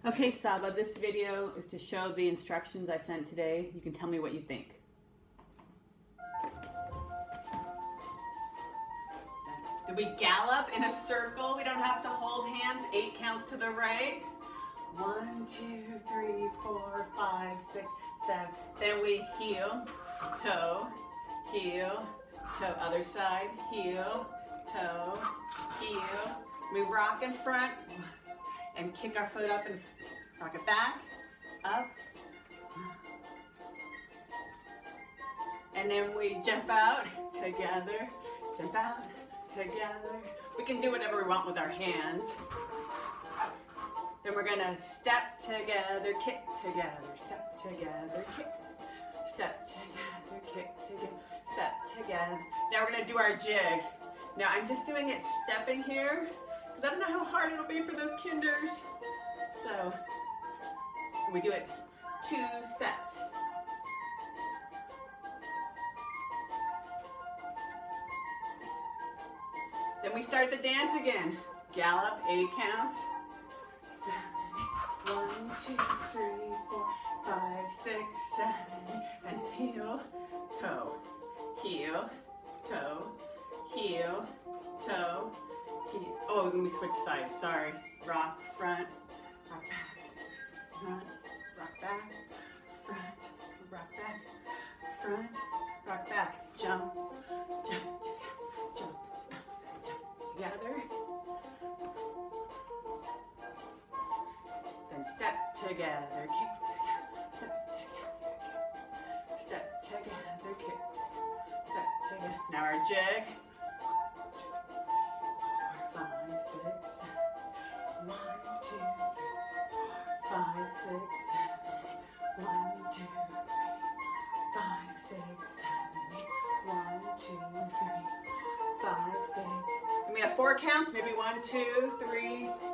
Okay, Saba, this video is to show the instructions I sent today. You can tell me what you think. Did we gallop in a circle? We don't have to hold hands. 8 counts to the right. 1, 2, 3, 4, 5, 6, 7. Then we heel, toe, heel, toe. Other side, heel, toe, heel. We rock in front and kick our foot up and rock it back, up. And then we jump out together, jump out together. We can do whatever we want with our hands. Then we're gonna step together, kick together, step together, kick, step together, kick together, step together. Now we're gonna do our jig. Now I'm just doing it stepping here, because I don't know how hard it'll be for those kinders. So we do it 2 sets. Then we start the dance again. Gallop, 8 counts. 7, 1, 2, 3, 4, 5, 6, 7, and heel, toe, heel, toe, heel, toe, heel. Oh, let me switch sides, sorry. Rock, front, rock back, front, rock back, front, rock back, front, rock back, jump, jump, jump, jump together. Then step together, kick together, step together, kick, step together. Now our jig. 1, 2, 3, 4, 5, 6, 7. 1, 2, 3, 4, 5, 6, 7. 1, 2, 3, 5, 6, 7. 1, 2, 3, 5, 6. And we have 4 counts, maybe 1, 2, 3,